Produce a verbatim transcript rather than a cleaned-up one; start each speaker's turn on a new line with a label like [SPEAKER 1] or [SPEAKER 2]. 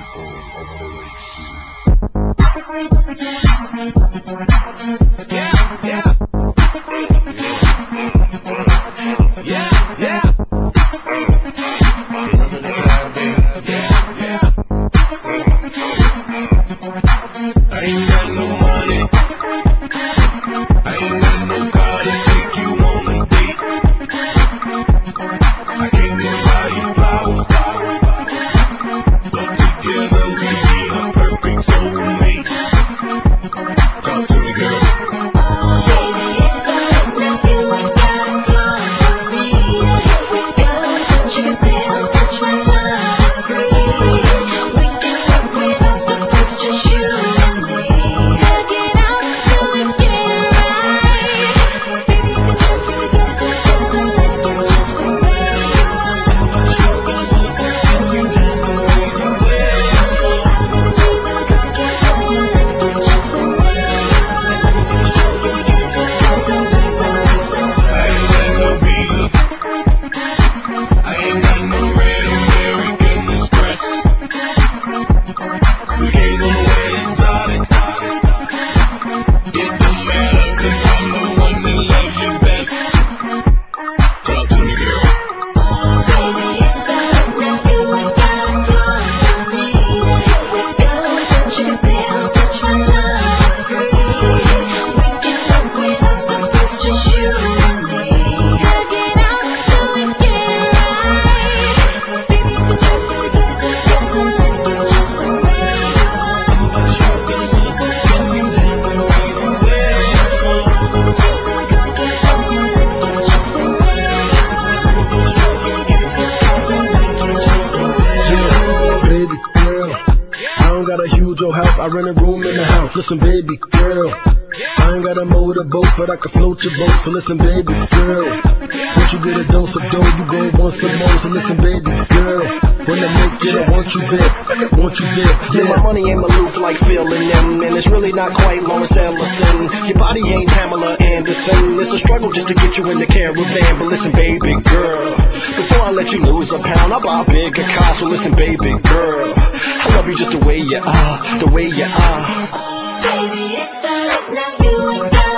[SPEAKER 1] I rent a room in the house. Listen, baby girl, I ain't got a motorboat, but I can float your boat. So listen, baby girl, once you get a dose of dough, you go want some more. So listen, baby girl, when I make it, I want you there, I want you there.
[SPEAKER 2] Yeah, my money ain't Maloof like Phil and them, and it's really not quite Lawrence Ellison. Your body ain't Pamela Anderson. It's a struggle just to get you in the caravan. But listen, baby girl, before I let you lose a pound, I'll buy a bigger car. So listen, baby girl, I love you just the way you are, the way you are.
[SPEAKER 3] Baby, it's all now you and I.